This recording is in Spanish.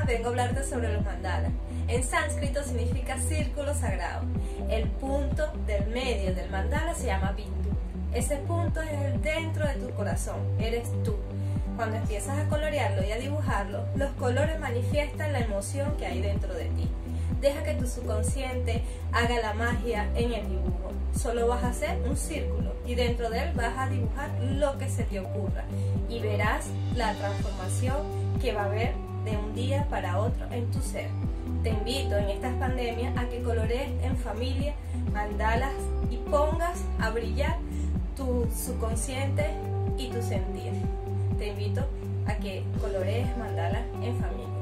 vengo a hablarte sobre los mandalas. En sánscrito significa círculo sagrado. El punto del medio del mandala se llama bindu. Ese punto es el dentro de tu corazón, eres tú. Cuando empiezas a colorearlo y a dibujarlo, los colores manifiestan la emoción que hay dentro de ti. Deja que tu subconsciente haga la magia en el dibujo. Solo vas a hacer un círculo y dentro de él vas a dibujar lo que se te ocurra y verás la transformación que va a haber de un día para otro en tu ser. Te invito en estas pandemias a que colorees en familia mandalas y pongas a brillar tu subconsciente y tu sentir. Te invito a que colorees mandalas en familia.